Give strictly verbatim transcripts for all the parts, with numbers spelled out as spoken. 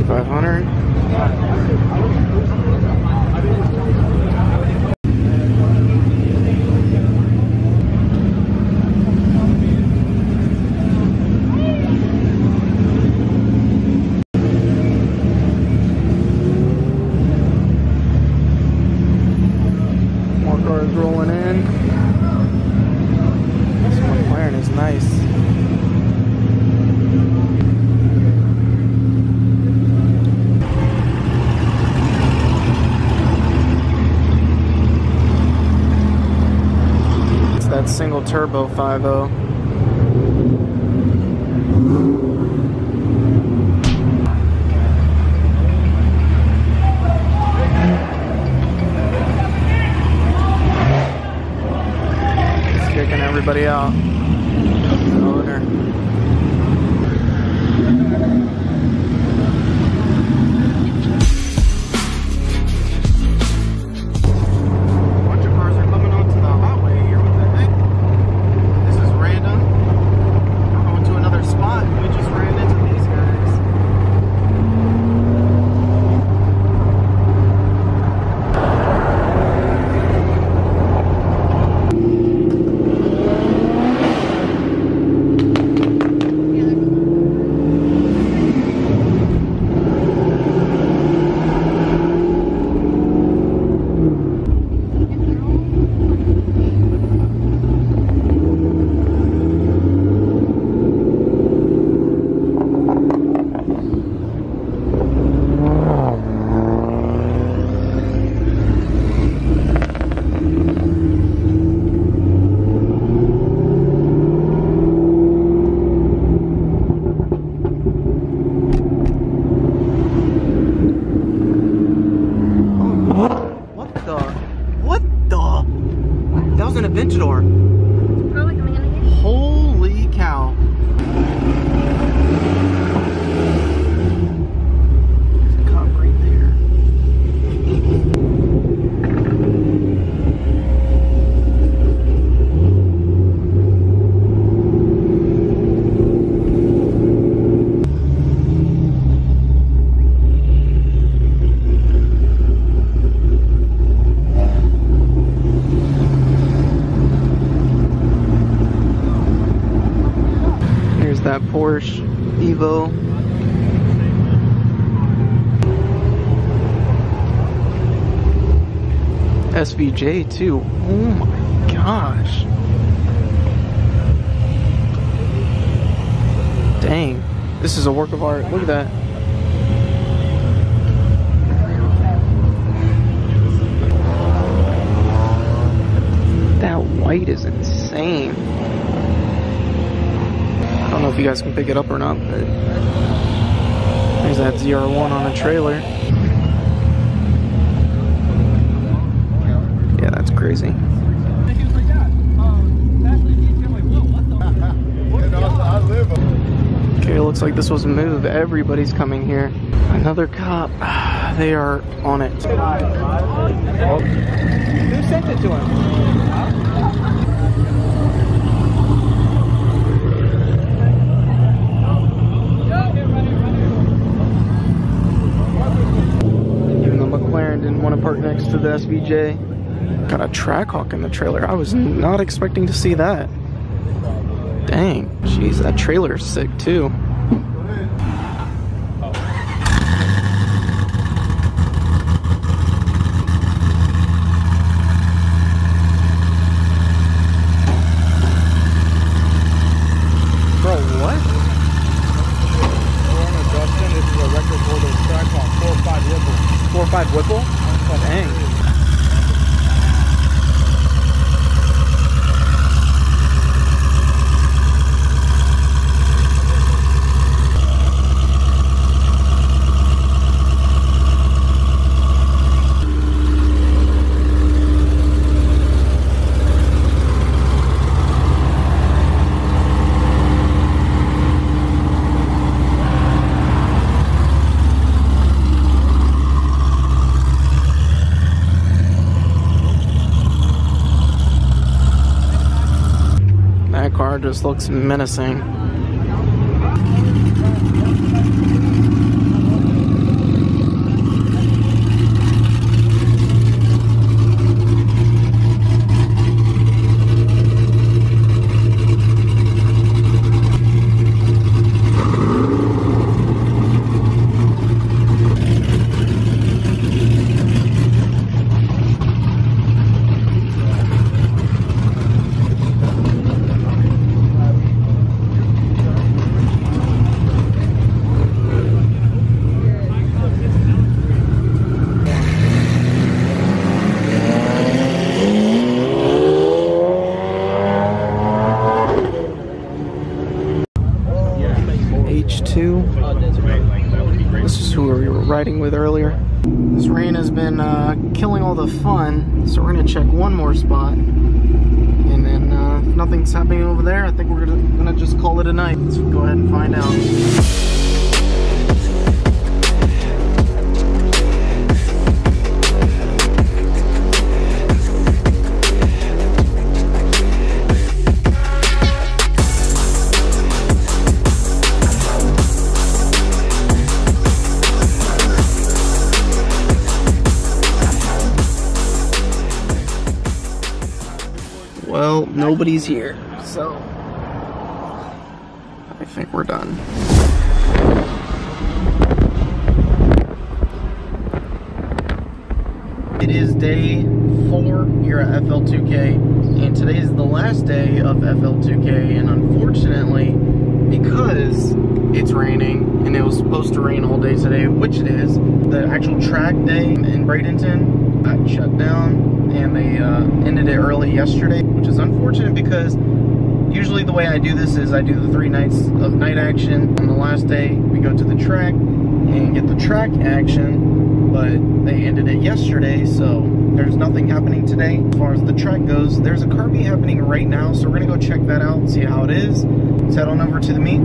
twenty-five hundred. More cars rolling in. This McLaren is nice. That single turbo five oh. It's kicking everybody out. Owner. Aventador. Probably coming in again. Holy cow. There's a cop right there. That Porsche Evo. S V J too. Oh my gosh. Dang. This is a work of art. Look at that. That white is insane. I don't know if you guys can pick it up or not, but there's that Z R one on a trailer. Yeah, that's crazy. Okay, it looks like this was a move. Everybody's coming here. Another cop. They are on it. Who sent it to him? Didn't want to park next to the S V J. Got a Trackhawk in the trailer. I was not expecting to see that. Dang, jeez, that trailer is sick too. Bro, what? Dustin, this is a record holder Trackhawk four five Whipple. four or five Whipple? Dang. Car just looks menacing. H two. This is who we were riding with earlier. This rain has been uh, killing all the fun, so we're gonna check one more spot. And then uh, if nothing's happening over there, I think we're gonna, gonna just call it a night. Let's go ahead and find out. Well, nobody's here, so I think we're done. It is day four here at F L two K, and today is the last day of F L two K, and unfortunately, because it's raining, and it was supposed to rain all day today, which it is, the actual track day in Bradenton got shut down, and they uh, ended it early yesterday, which is unfortunate because usually the way I do this is I do the three nights of night action. On the last day, we go to the track and get the track action, but they ended it yesterday, so there's nothing happening today as far as the track goes. There's a Kirby happening right now, so we're gonna go check that out and see how it is. Let's head on over to the meet.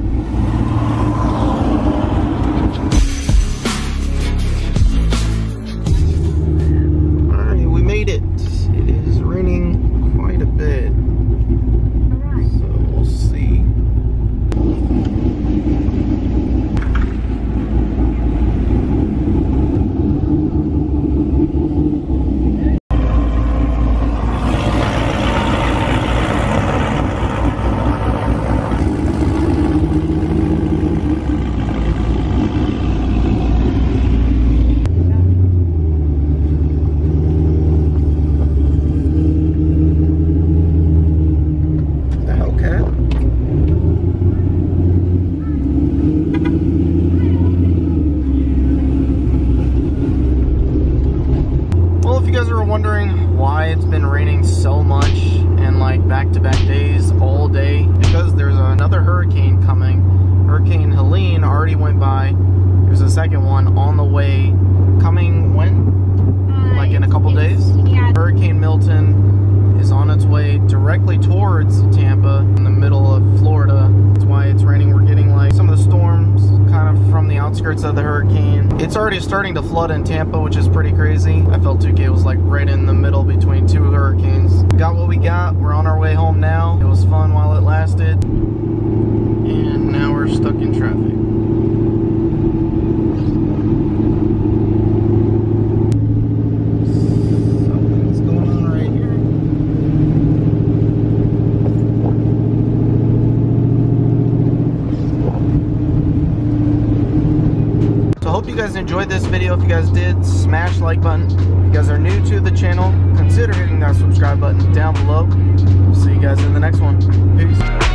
Wondering why it's been raining so much and like back-to-back days all day, because there's another hurricane coming. Hurricane Helene already went by. There's a second one on the way, coming when? Uh, like in a couple days? Yeah. Hurricane Milton is on its way directly towards Tampa in the middle of Florida. That's why it's raining. We're getting like some of the storms kind of from the outskirts of the hurricane. It's already starting to flood in Tampa, which is pretty crazy. F L two K was like right in the middle between two hurricanes. We got what we got. We're on our way home now. It was fun while it lasted, and now we're stuck in traffic. Something's going on right here. So I hope you guys enjoyed this video. If you guys did, smash the like button. If you guys are new to the channel, consider hitting that subscribe button down below. We'll see you guys in the next one. Peace.